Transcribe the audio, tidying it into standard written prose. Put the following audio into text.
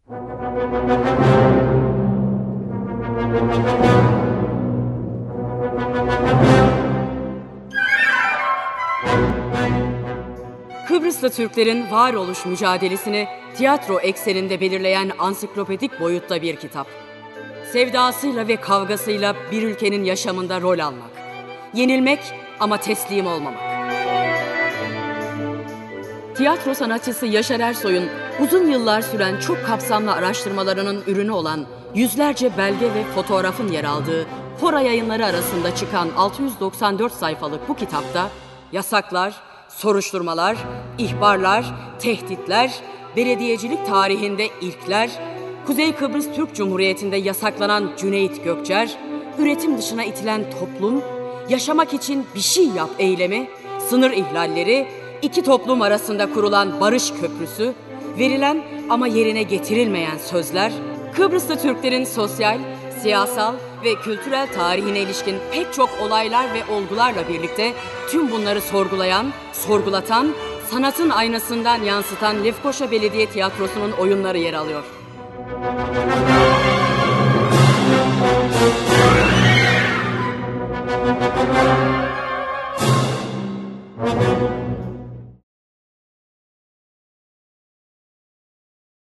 Kıbrıslı Türklerin varoluş mücadelesini tiyatro ekseninde belirleyen ansiklopedik boyutta bir kitap. Sevdasıyla ve kavgasıyla bir ülkenin yaşamında rol almak. Yenilmek ama teslim olmamak. Tiyatro sanatçısı Yaşar Ersoy'un uzun yıllar süren çok kapsamlı araştırmalarının ürünü olan yüzlerce belge ve fotoğrafın yer aldığı Hora Yayınları arasında çıkan 694 sayfalık bu kitapta yasaklar, soruşturmalar, ihbarlar, tehditler, belediyecilik tarihinde ilkler, Kuzey Kıbrıs Türk Cumhuriyeti'nde yasaklanan Cüneyt Gökçer, üretim dışına itilen toplum, yaşamak için bir şey yap eylemi, sınır ihlalleri, iki toplum arasında kurulan barış köprüsü, verilen ama yerine getirilmeyen sözler, Kıbrıslı Türklerin sosyal, siyasal ve kültürel tarihine ilişkin pek çok olaylar ve olgularla birlikte tüm bunları sorgulayan, sorgulatan, sanatın aynasından yansıtan Lefkoşa Belediye Tiyatrosu'nun oyunları yer alıyor.